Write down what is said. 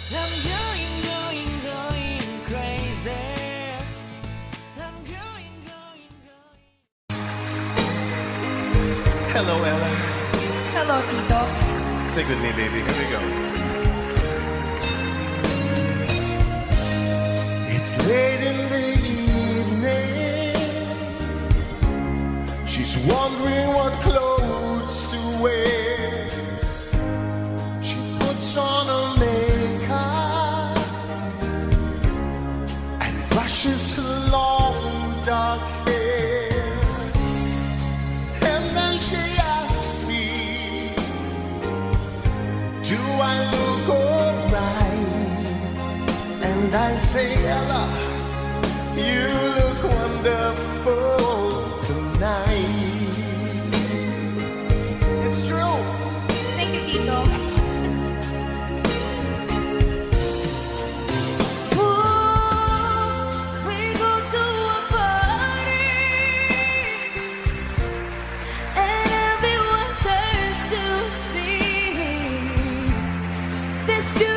I'm going crazy. I'm going. Hello, Ella. Hello, Tito. Say good me, baby. Here we go. It's late in the evening. She's wondering what clothes to wear. She puts on her makeup and brushes her long dark hair. And then she asks me, do I look alright? And I say, Ella, you look wonderful tonight. It's true. Thank you, Tito. We go to a party and everyone turns to see this beautiful